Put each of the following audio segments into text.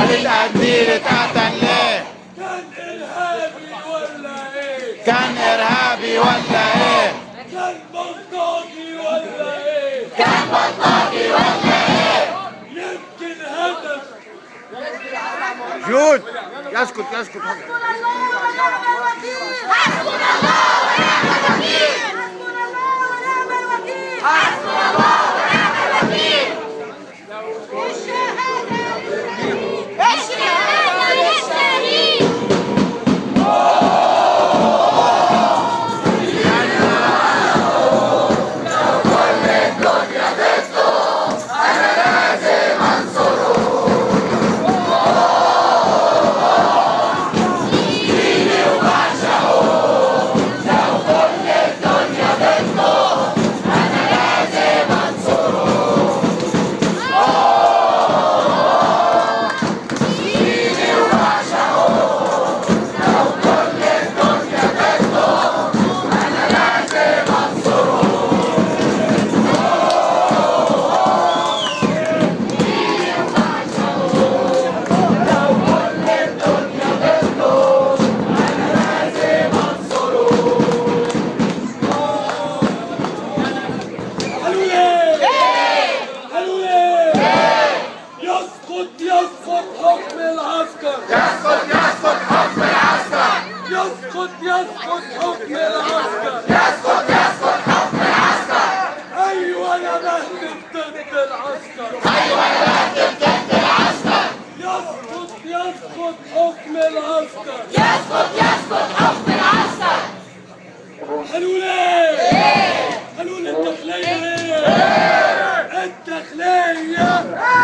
خالد قنديل اتقتل ليه؟ كان إرهابي ولا إيه؟ كان إرهابي ولا إيه؟ كان بلطجي ولا إيه؟ كان بلطجي ولا إيه؟ يمكن هدف جود يسكت يسكت. حسبنا الله ونعم الوكيل. حسبنا الله ونعم الوكيل. حسبنا الله ونعم الوكيل. حسبنا الله ونعم الوكيل. الشهادة للشهيد. الشهادة للشهيد. يسقط حكم العسكر. يسقط يسقط حكم العسكر. يسقط حكم العسكر. يسقط يسقط حكم العسكر. أيوة أنا بهتف ضد العسكر. أيوة أنا بهتف ضد العسكر. يسقط حكم العسكر. يسقط حكم العسكر. قالوا ليه؟ قالوا لي الداخلية ليه؟ الداخلية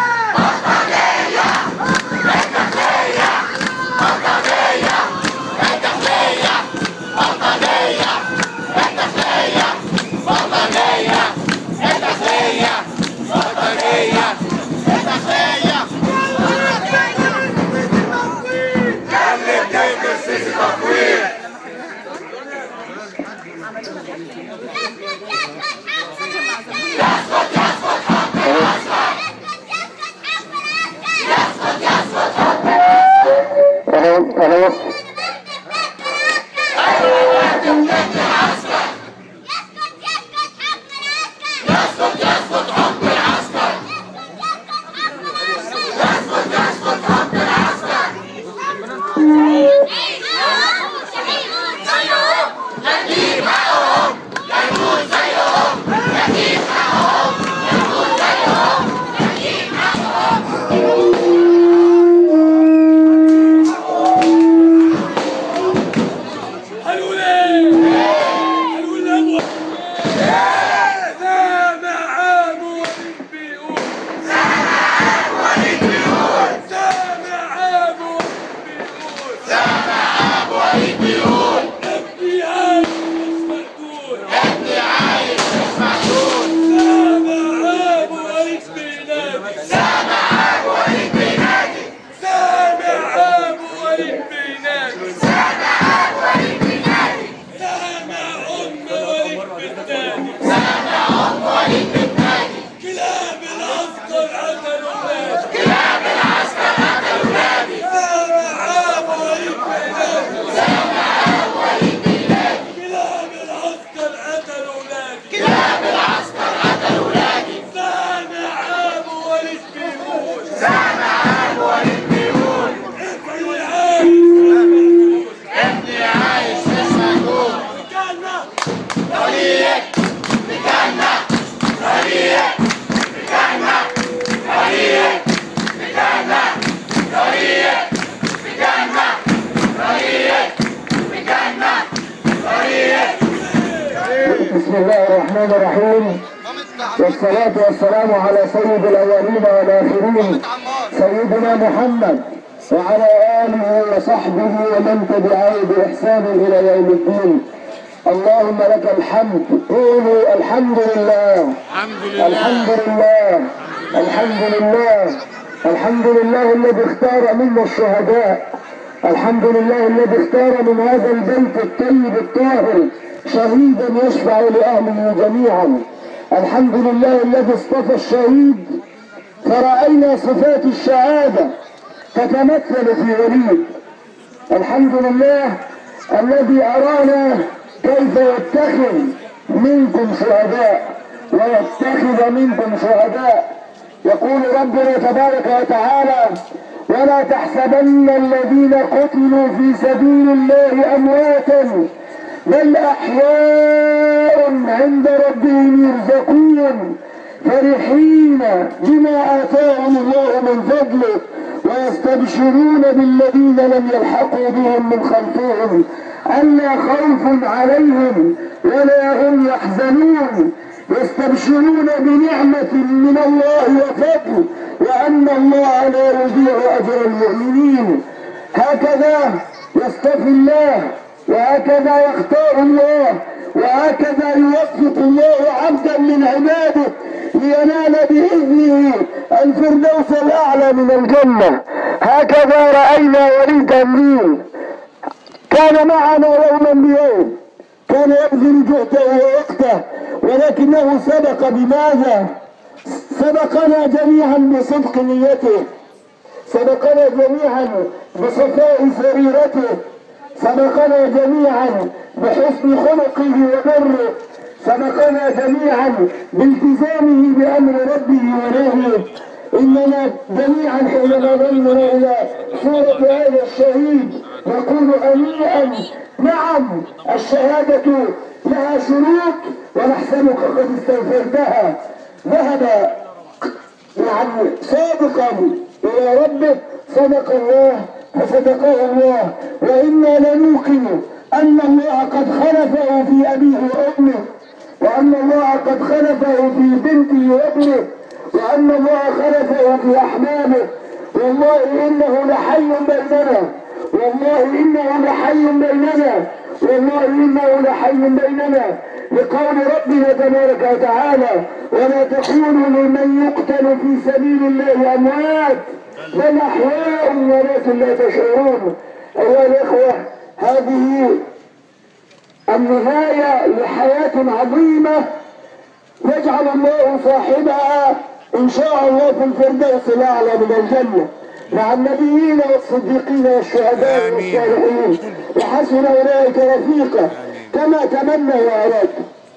بسم الله الرحمن الرحيم، والصلاة والسلام على سيد الأولين والآخرين سيدنا محمد وعلى آله وصحبه ومن تبعه بإحسان إلى يوم الدين. اللهم لك الحمد. قولوا الحمد لله. الحمد لله. الحمد لله. الحمد لله الذي اختار منا الشهداء. الحمد لله الذي اختار من هذا البيت الطيب الطاهر شهيدا يشفع لأهله جميعا. الحمد لله الذي اصطفى الشهيد فرأينا صفات الشهادة تتمثل في وليد. الحمد لله الذي أرانا كيف يتخذ منكم شهداء ويتخذ منكم شهداء. يقول ربنا تبارك وتعالى: ولا تحسبن الذين قتلوا في سبيل الله أمواتا بل أحياء عند ربهم يرزقون فرحين بما آتاهم الله من فضله ويستبشرون بالذين لم يلحقوا بهم من خلفهم ألا خوف عليهم ولا هم يحزنون يستبشرون بنعمة من الله وفضل وأن الله لا يضيع أجر المؤمنين. هكذا يصطفي الله وهكذا يختار الله وهكذا يوفق الله عبدا من عباده لينال بإذنه الفردوس الأعلى من الجنة. هكذا رأينا وليد أمين كان معنا يوما بيوم، كان يبذل جهده ووقته، ولكنه سبق بماذا؟ سبقنا جميعا بصدق نيته، سبقنا جميعا بصفاء سريرته، سبقنا جميعا بحسن خلقه وبره، سبقنا جميعا بالتزامه بأمر ربه ونهيه. إننا جميعا حين نظرنا إلى صورة هذا الشهيد نقول هنيئا. نعم الشهادة لها شروط ونحسبك قد استوفيتها. ذهب يعني صادقا إلى ربه، صدق الله فصدقه الله، وإنا لنوقن أن الله قد خلفه في أبيه وأمه، وأن الله قد خلفه في بنته وابنه، وأن الله خلفه في أحبابه. والله إنه لحي بيننا، والله إنه لحي بيننا، والله إنه لحي بيننا، لقول ربنا تبارك وتعالى: ولا تقولوا لمن يقتل في سبيل الله أموات بل أحياء ولكن لا تشعرون. أيها الإخوة، هذه النهاية لحياة عظيمة يجعل الله صاحبها إن شاء الله في الفردوس الأعلى من الجنة مع النبيين والصديقين والشهداء والصالحين، وحسن أولئك رفيقا كما تمنى وأراد.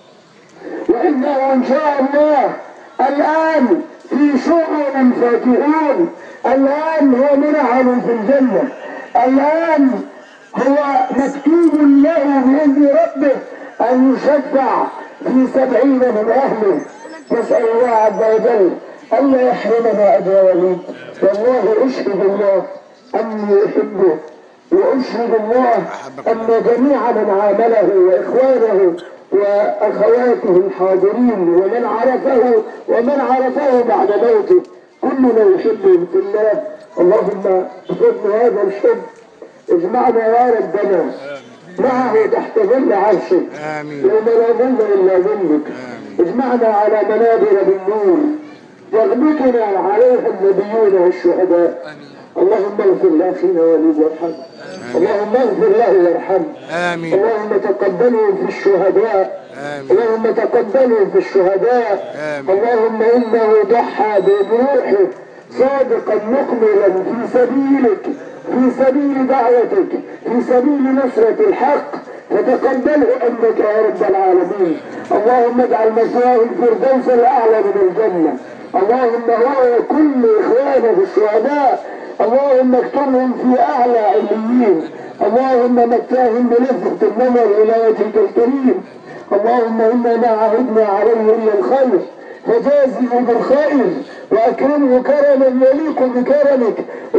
وإنه إن شاء الله الآن في شغل فاكهون، الآن هو منعم في الجنة، الآن هو مكتوب له بإذن ربه أن يشفع في 70 من أهله. نسأل الله عز وجل ألا يحرمنا أجر وليد. والله أشهد الله أني أحبه، وأشهد الله أن جميع من عامله وإخوانه وأخواته الحاضرين ومن عرفه بعد موته كلنا يحبهم في الله. اللهم بفضل هذا الحب اجمعنا يا ربنا معه تحت ظل عرشك يوم لا ظل إلا ظلك. اجمعنا على منابر بالنور يغبطنا عليها النبيون والشهداء. اللهم اغفر لأخينا وليد وارحمه، اللهم اغفر له وارحمه، اللهم تقبلهم في الشهداء، اللهم تقبلهم في الشهداء. اللهم إنه ضحى بروحه صادقا مقبلا في سبيلك، في سبيل دعوتك، في سبيل نصرة الحق، فتقبله أنك يا رب العالمين. اللهم اجعل مثواه الفردوس الأعلى من الجنة. اللهم هو كل إخوانه الشهداء اللهم اكتبهم في أعلى عليين. اللهم متاهم بلذة النظر إلى وجهك الكريم. اللهم إنا ما عهدنا عليه إلا الخير فجازه بالخير وأكرمه كرما يليق بكرمك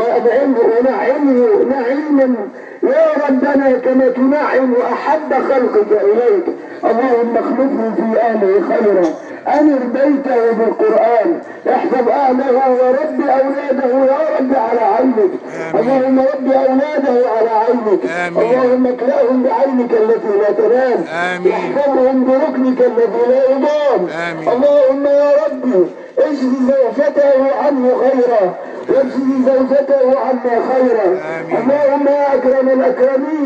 ونعمه نعيما يا ربنا كما تنعم أحب خلقك إليك. اللهم اخلفه في أهله خيرا، أمر بيته بالقرآن، احفظ أهله ورب أولاده يا رب على عينك. اللهم رب أولاده على عينك. اللهم اكلأهم بعينك التي لا تنام، واحفظهم بركنك الذي لا يضام. اللهم يا ربي اجزي زوجته عنه خيرا واجزي زوجته عنا خيرا. اللهم يا أكرم الأكرمين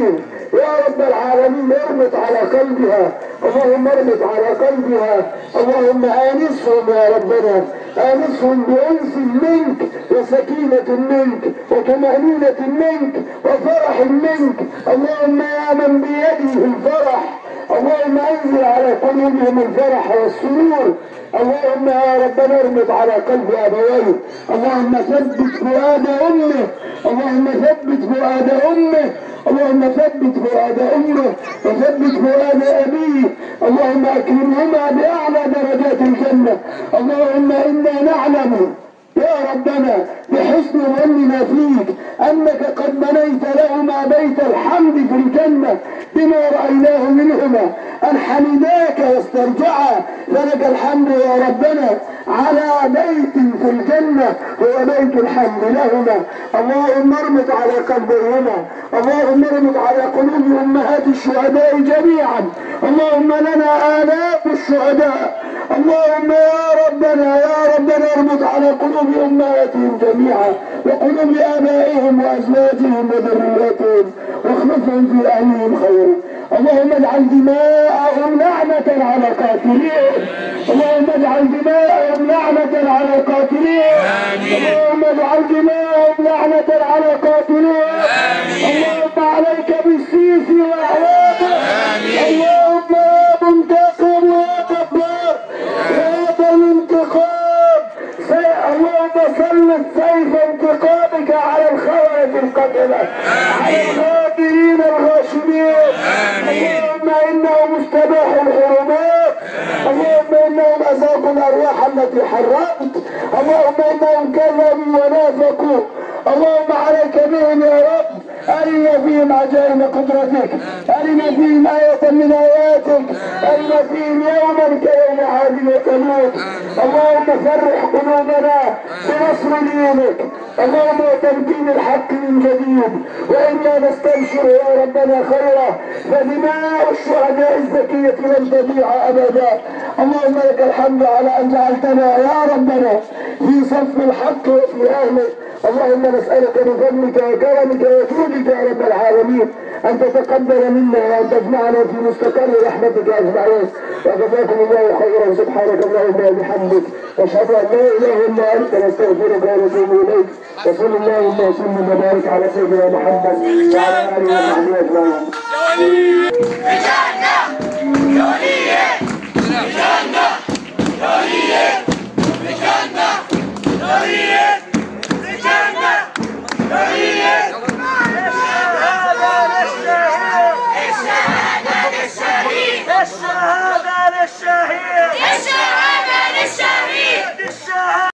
يا رب العالمين اربط على قلبها، اللهم اربط على قلبها، اللهم آنسهم يا ربنا، آنسهم بأنس منك وسكينة منك وطمأنينة منك وفرح منك، اللهم يا من بيده الفرح، اللهم انزل على قلوبهم الفرح والسرور، اللهم يا ربنا اربط على قلب ابويه، اللهم ثبت فؤاد امه، اللهم ثبت فؤاد امه، اللهم ثبت فؤاد امه وثبت فؤاد ابيه، اللهم اكرمهما باعلى درجات الجنه، اللهم انا نعلم يا ربنا بحسن ظننا فيك انك قد بنيت لهما بيت الحمد في الجنه بما رايناه منهما ان حمداك واسترجعا، فلك الحمد يا ربنا على بيت في الجنه هو بيت الحمد لهما، اللهم اربط على قلبيهما، اللهم اربط على قلوب امهات الشهداء جميعا، اللهم لنا آلاف الشهداء، اللهم يا ربنا اربط على قلوب امهاتهم جميعا وقلوب ابائهم وازواجهم وذرياتهم واخلفهم في اهلهم خيرا، اللهم اجعل دماءهم لعنة على قاتليهم، اللهم اجعل دماءهم لعنة على قاتليهم، اللهم اجعل دماءهم لعنة على قاتليهم، اللهم عليك بالسيسي واعوانه، اللهم يا منتقم يا جبار يا الانتقام، اللهم سلط سيف انتقامك على الخوارج القتلة، على الغادرين الغاشمين، اللهم انهم استباحوا الحرمات، اللهم انهم اذاقوا الارواح التي حرمت، اللهم انهم كذبوا ونافقوا، اللهم عليك بهم يا رب، أرنا فيهم عجائب قدرتك، أرنا فيهم آية من آياتك، أرنا فيهم يوما كيوم عاد وثمود، اللهم فرح قلوبنا بنصر دينك، اللهم وتمكين الحق من جديد، وإنا نستبشر يا ربنا خيرا، فدماء الشهداء الزكية لن تضيع أبدا، اللهم لك الحمد على أن جعلتنا يا ربنا في صف الحق وفي أهله، اللهم نسألك بفضلك وكرمك وجودك يا رب العالمين أن تتقبل منا وأن تجمعنا في مستقر رحمتك أجمعين، وجزاكم الله خيرا، سبحانك اللهم وبحمدك، أشهد أن لا إله إلا أنت، نستغفرك ونتوب إليك، وصل اللهم وسلم وبارك على سيدنا محمد وعلى آله وصحبه أجمعين. بجنة يا وليه بجنة يا وليه